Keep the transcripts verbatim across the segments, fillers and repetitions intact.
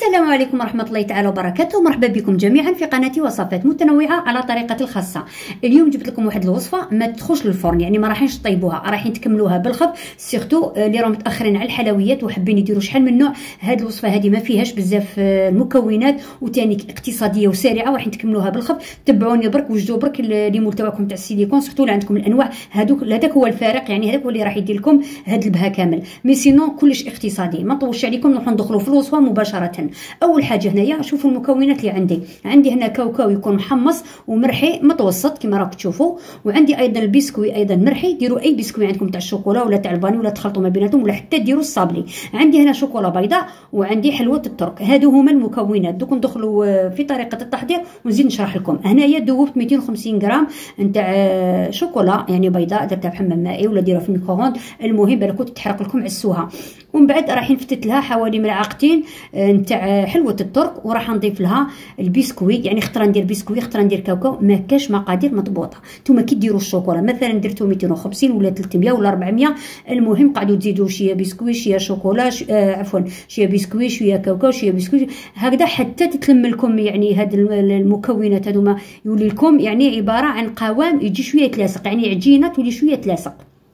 السلام عليكم ورحمة الله تعالى وبركاته. مرحبا بكم جميعا في قناتي وصفات متنوعة على طريقتي الخاصة. اليوم جبت لكم واحد الوصفة ما تدخلش للفرن، يعني ما راحينش تطيبوها، رايحين تكملوها بالخبز. سيرتو اللي راهم متاخرين على الحلويات وحابين يديروا شحال من نوع. هذه الوصفة هذه ما فيهاش بزاف المكونات وثاني اقتصادية وسريعة، رايحين تكملوها بالخبز. تبعوني برك وجدوا برك الليمون تاعكم تاع السيليكون، سيرتو اللي عندكم الانواع هذوك، هذاك هو الفارق، يعني هذاك هو اللي راح يدير لكم هذا البهاء كامل. مي سينون كلش اقتصادي، ما نطولش عليكم، نروحوا ندخلوا في الوصفة مباشرة. اول حاجه هنايا شوفوا المكونات اللي عندي. عندي هنا كاوكاو يكون محمص ومرحي متوسط كما راكم تشوفوا، وعندي ايضا البسكوي ايضا مرحي. ديروا اي بسكوي عندكم تاع الشوكولا ولا تاع الفاني ولا تخلطوا ما بيناتهم، ولا حتى ديروا الصابلي. عندي هنا شوكولا بيضاء وعندي حلوه الترك. هادو هما المكونات. دوك ندخلوا في طريقه التحضير ونزيد نشرح لكم. هنايا ذوبت مئتين وخمسين غرام نتاع شوكولا يعني بيضاء، درتها بحمام مائي ولا ديروها في الميكرووند، المهم بالكم تحرق لكم عسوها. ومن بعد رايحين فتت لها حوالي ملعقتين نتاع حلوه الترك، وراح نضيف لها البسكوي. يعني خطره ندير بسكوي خطره ندير كاوكاو، ما كاش مقادير مضبوطه. نتوما كي ديروا الشوكولا مثلا درتو مئتين وخمسين ولا ثلاثمية ولا أربعمية، المهم قعدوا تزيدوا شويه بسكوي شويه شوكولا ش... آه عفوا شويه بسكوي شويه كاوكاو شويه بسكوي، هكذا حتى تتلم لكم يعني هاد المكونات هذوما يولي لكم يعني عباره عن قوام يجي شويه تلاصق، يعني عجينه تولي شويه تلاصق.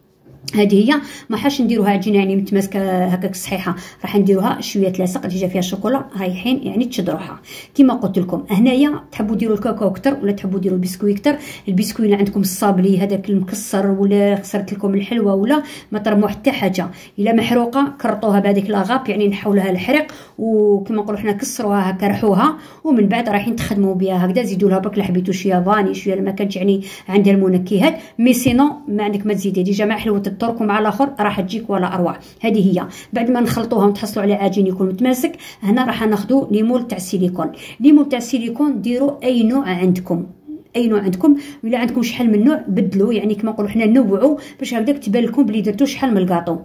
هذه هي، ما حاش نديروها عجينه يعني متماسكه هكاك صحيحه، راح نديروها شويه تلاصق اللي جا فيها الشوكولا، رايحين يعني تشد روحها. كما قلت لكم هنايا تحبوا ديروا الكاكاو اكثر ولا تحبوا ديروا البسكوي اكثر. البسكوي اللي عندكم الصابلي هذاك المكسر ولا خسرت لكم الحلوه ولا ما ترموا حتى حاجه، الا محروقه كرطوها بهذيك لاغاب يعني نحوا لها الحريق، وكما نقولوا حنا كسروها هكا رحوها، ومن بعد رايحين تخدموا بها هكذا. زيدوا لها برك لا حبيتوا شويه فاني شويه ما كانش يعني عندها المنكهات، مي سينون ما عندك ما تزيدي ديجا مع حلوه الترك ومع الاخر راح تجيك ولا اروع. هذه هي. بعد ما نخلطوها ونتحصلوا على عجين يكون متماسك، هنا راح ناخذوا ليمون تاع السيليكون. ليمون تاع السيليكون ديروا اي نوع عندكم، اي نوع عندكم، ولا عندكم شحال من نوع بدلوا، يعني كما نقولوا حنا نوعوا باش هكذاك تبان لكم بلي درتوا شحال من الكاطو.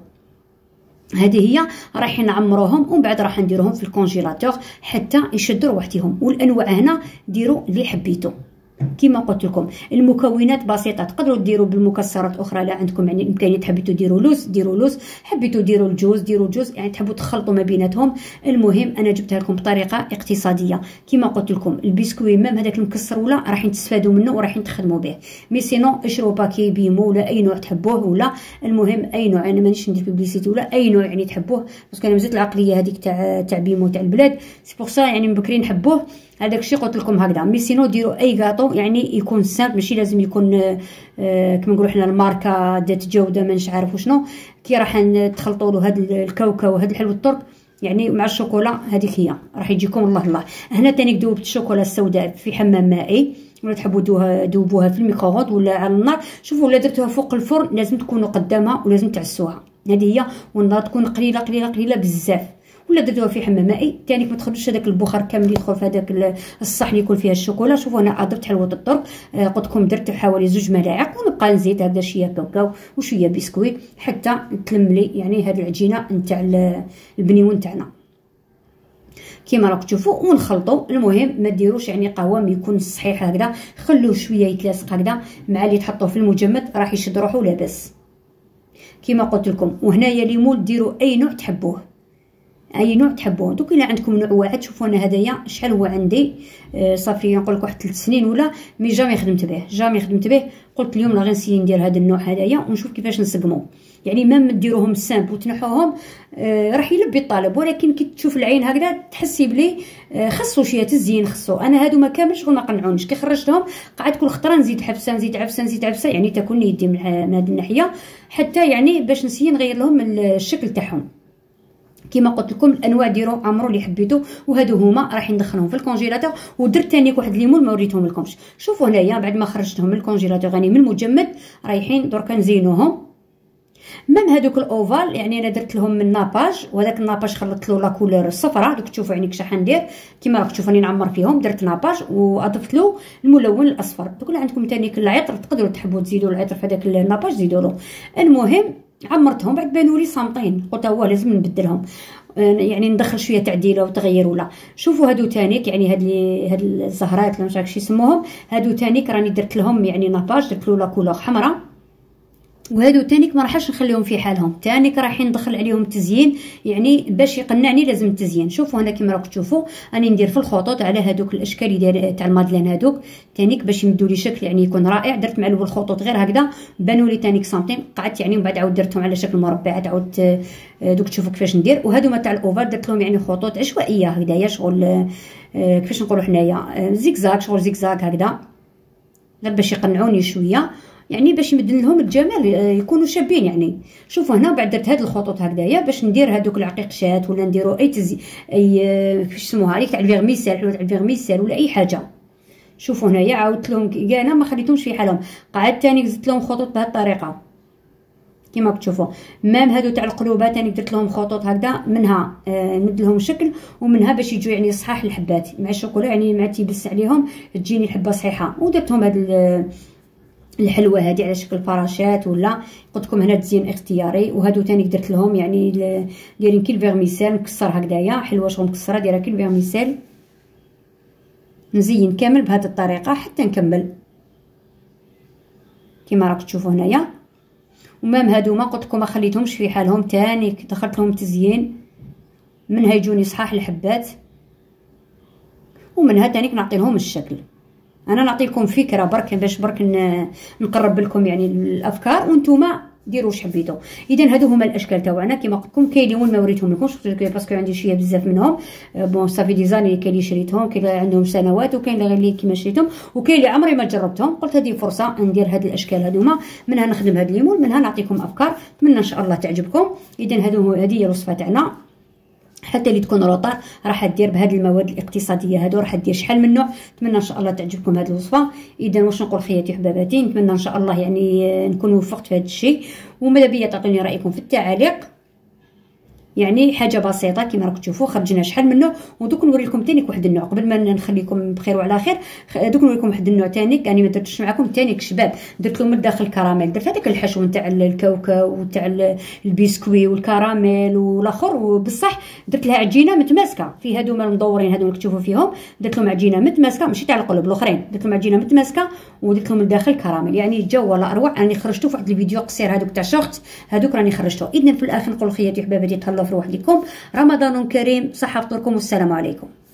هذه هي. رايحين نعمروهم ومن بعد راح نديروهم في الكونجيلاتور حتى يشدوا روحتهم. والانواع هنا ديروا اللي حبيتوا. كما قلت لكم المكونات بسيطه، تقدروا ديروا بالمكسرات اخرى، لا عندكم يعني امكانيه حبيتوا ديروا لوز ديروا لوز، حبيتوا ديروا الجوز ديروا الجوز، يعني تحبوا تخلطوا ما بيناتهم. المهم انا جبتها لكم بطريقه اقتصاديه. كما قلت لكم البسكوي مام هذاك المكسر ولا رايحين تستفادوا منه ورايحين تخدموا به. مي سينون اشروا باكي بيمو ولا اي نوع تحبوه، ولا المهم اي نوع، انا مانيش ندير بيبليسيتي ولا اي نوع يعني تحبوه، باسكو انا مازالت العقليه هذيك تاع تاع بيمو تاع البلاد، سي بور سا يعني من بكري نحبوه. هذاك الشيء قلت لكم هكذا. مي سينو ديروا اي كاطو يعني يكون سامبل، ماشي لازم يكون آه كما نقولوا حنا الماركه ذات جوده مانيش عارف وشنو. كي راح تخلطوا له هذا الكاوكاو وهذا الحلو الترك يعني مع الشوكولا، هذيك هي راح يجيكم الله الله. هنا ثاني ذوبت الشوكولا السوداء في حمام مائي، ولا تحبوا دوها دوبوها في الميكرووند ولا على النار. شوفوا ولا درتوها فوق الفرن لازم تكونوا قدامها ولازم تعسوها. هذه هي. والنار تكون قليله قليله قليله بزاف، ولا درتوها في حمام مائي ثاني ما تخرجوش هذاك البخار كامل يدخل في هذاك الصحن اللي يكون فيها الشوكولا. شوفوا انا درت حلوه الترك، آه قلت لكم درت حوالي زوج ملاعق، ونبقى نزيد هكذا شويه كاوكاو وشويه بسكوي حتى تلم لي يعني هذه العجينه نتاع البنيون تاعنا كيما راكم تشوفوا. ونخلطوا. المهم ما ديروش يعني قوام يكون صحيح هكذا، خلوه شويه يتلاصق هكذا مع اللي تحطوه في المجمد، راح يشد روحه لاباس كيما قلت لكم. وهنايا ليمون ديروا اي نوع تحبوه، اي نوع تحبوه. دوك الا عندكم نوع واحد، شوفوا انا هدايا شحال هو عندي، آه صافي نقول لك واحد ثلاث سنين ولا، مي جامي خدمت به جامي خدمت به. قلت اليوم راه غنسيي ندير هذا النوع هدايا ونشوف كيفاش نسقمو. يعني مام ديروهم سامب وتنحوهم آه راح يلبي الطالب، ولكن كي تشوف العين هكذا تحسي بلي آه خصو شويه تزيين خصو. انا هادو ما كاملش شغل ما قنعونيش، كي خرجتهم قعدت كل خطره نزيد حبسه نزيد عفسه نزيد عفسه، يعني تاكلني يدي من هذه الناحيه، حتى يعني باش نسيي نغير لهم الشكل تاعهم. كما قلت لكم الانواع ديروا عمروا اللي حبيتوا. وهادو هما راح ندخلهم في الكونجيلاتور. ودرت ثاني واحد الليمون ما وريتهم لكمش. شوفوا هنايا بعد ما خرجتهم من الكونجيلاتور يعني من المجمد، رايحين دركا نزينوهم. ميم هذوك الاوفال يعني انا درت لهم من ناباج، وهذاك الناباج خلطت له لا كولور الصفراء، دوك تشوفوا يعني كش ندير كما راك تشوفوني نعمر فيهم. درت ناباج واضفت له الملون الاصفر. دوك اللي عندكم ثاني العطر تقدروا تحبوا تزيدوا العطر في هذاك الناباج زيدوا له. المهم عمرتهم بعد بانوا لي صامتين، قلت هو لازم نبدلهم يعني ندخل شويه تعديله وتغيير. ولا شوفوا هادو تانيك يعني هاد هاد الزهرات ولا مش عارف شي يسموهم، هادو تانيك راني درت لهم يعني ناباج، درت له لا كولور حمراء وهادو تانيك ما راحش نخليهم في حالهم، تانيك راح ندخل عليهم تزيين، يعني باش يقنعني لازم التزيين. شوفوا هنا كيما راكم تشوفوا راني ندير في الخطوط على هادوك الاشكال ديال تاع المادلين هادوك تانيك باش يمدوا لي شكل يعني يكون رائع. درت مع الاول الخطوط غير هكذا بانوا لي تانيك سنتيم، قعدت يعني ومن بعد عاود درتهم على شكل مربعات، عاودت دوك تشوفوا كيفاش ندير. وهادو تاع الاوفر درت لهم يعني خطوط عشوائيه هكذايا، شغل كيفاش نقولوا حنايا زيكزاك، شغل زيكزاك هكذا غير باش يقنعوني شويه، يعني باش يمدن لهم الجمال يكونوا شابين يعني. شوفوا هنا بعد درت هاد الخطوط هكذايا باش ندير هادوك العقيقشات ولا نديرو اي تزي اي كيفاش يسموها هذيك تاع الفيرميسيل، حلوه تاع الفيرميسيل ولا اي حاجه. شوفوا هنايا عاودت لهم انا ما خليتهمش في حالهم، قعدت ثاني زدت لهم خطوط بهذه الطريقه كيما تشوفوا. مام هادو تاع القلوبات ثاني درت لهم خطوط هكذا، منها آه ند لهم شكل ومنها باش يجوا يعني صحاح الحبات مع الشوكولا، يعني مع تيبس عليهم تجيني الحبه صحيحه. ودرتهم هاد الحلوه هذه على شكل فراشات، ولا قلت لكم هنا تزيين اختياري. وهادو ثاني درت لهم يعني دايرين كي الفيرميسيل مكسر هكذايا، حلوه شغل مكسره دايره كي الفيرميسيل. نزين كامل بهذه الطريقه حتى نكمل كيما راكم تشوفوا هنايا. ومام هادو ما قلت لكم ما خليتهمش في حالهم، ثاني دخلت لهم تزيين منها يجوني صحاح الحبات ومنها ثاني نعطي لهم الشكل. انا نعطي لكم فكره برك باش برك نقرب لكم يعني الافكار وانتوما ديروا واش حبيتوا. اذا هادو هما الاشكال تاعنا كيما قلت لكم. كاين اللي ما وريتهم لكمش باسكو عندي شويه بزاف منهم، بون صافي دي زاني كاين اللي شريتهم، كاين اللي عندهم سنوات، وكاين اللي غير كيما شريتهم، وكاين اللي عمري ما جربتهم. قلت هذه فرصه ندير هاد الاشكال هذوما، منها نخدم هاد الليمون، منها نعطيكم افكار. نتمنى ان شاء الله تعجبكم. اذا هادو هذه هي الوصفه تاعنا، حتى اللي تكون روطار راح دير بهذه المواد الاقتصاديه هادو، راح دير شحال منه. نتمنى ان شاء الله تعجبكم هذه الوصفه. اذا واش نقول خياتي حباباتي، نتمنى ان شاء الله يعني نكون وفقت في هذا الشيء. وماذا بيا تعطوني رايكم في التعاليق، يعني حاجه بسيطه كيما راكم تشوفوا خرجنا شحال منه. ودوك نوري لكم ثاني واحد النوع قبل ما نخليكم بخير وعلى خير. دوك نوري لكم واحد النوع ثاني يعني ما درتش معكم ثاني شباب، درت لهم من الداخل كراميل، درت هذاك الحشو نتاع الكاوكاو وتاع البسكوي والكراميل والاخر، وبصح درت لها عجينه متماسكه في هادو المدورين هادو اللي تشوفوا فيهم، درت لهم عجينه متماسكه ماشي تاع القلوب الاخرين، درت لهم عجينه متماسكه ودرت لهم من الداخل كراميل، يعني جو ولا اروع. راني خرجته في واحد الفيديو قصير هذوك تاع شورت هذوك راني خرجته. اذا في الاخر نقول خياتي حباباتي تهلاو في روحكم، رمضان كريم، صحه فطوركم والسلام عليكم.